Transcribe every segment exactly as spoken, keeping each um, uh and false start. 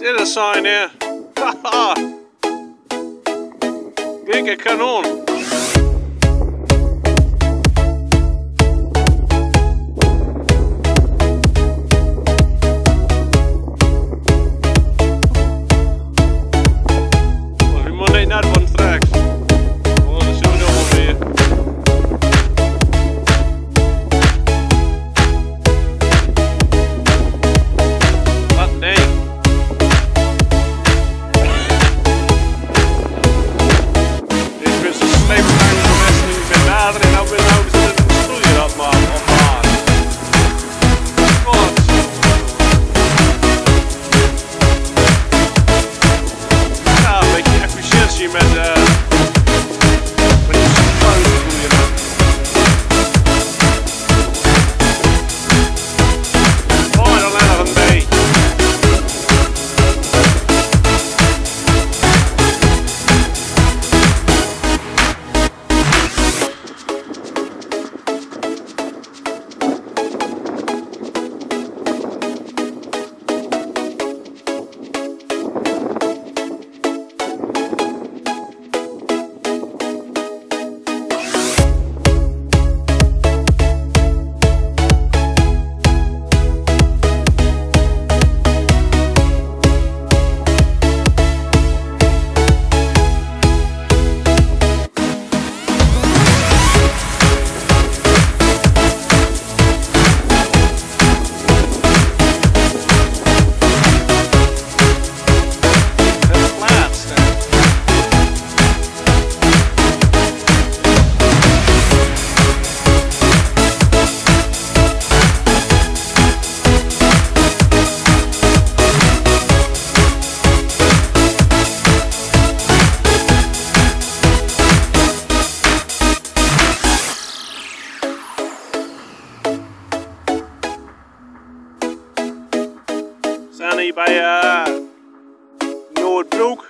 Dit is zijn hier. Haha. Dikke kanon. Je moet niet naar de straks. Oh, dat zien we nog wel weer. Wat nee. En nou ben nou zitten de stoelje dat maar op haar. Wat? Ja, een beetje efficiëntie met uh, met die spuit doe je dat. Oh, dan leg er een mee. We zijn hier bij uh, Noordbroek.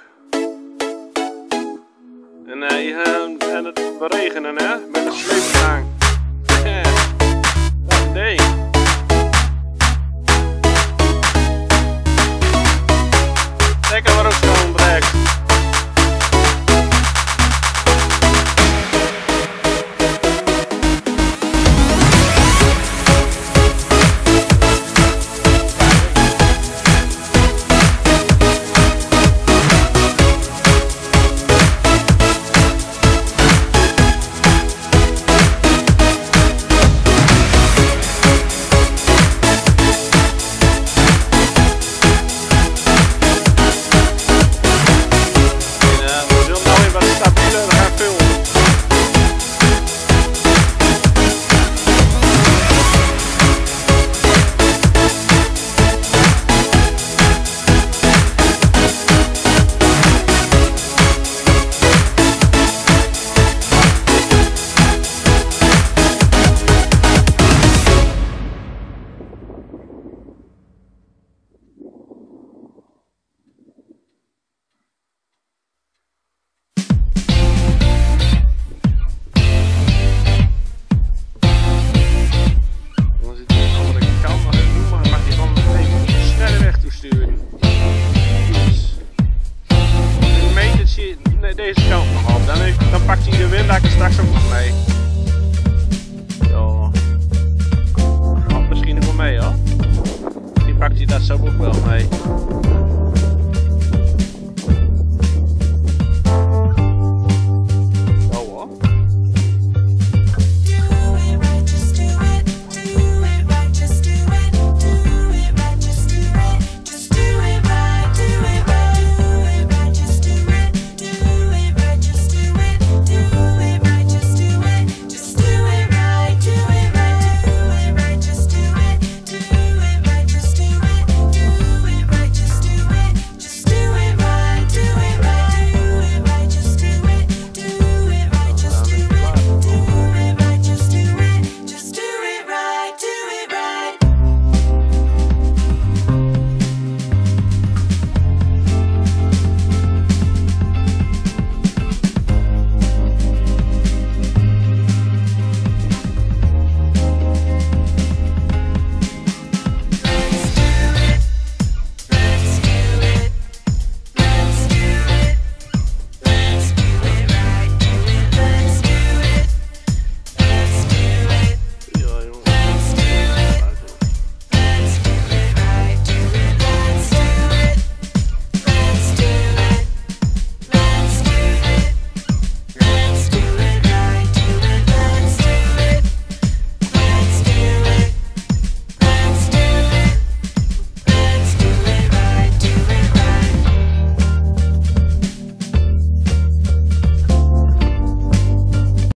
En uh, hier gaan het beregenen, hè, met een sleepkraan. Ja, wat een ding. Zeker waar ook schoon trekt. Deze kant nog op, dan, dan pakt hij de windhakken straks ook nog mee.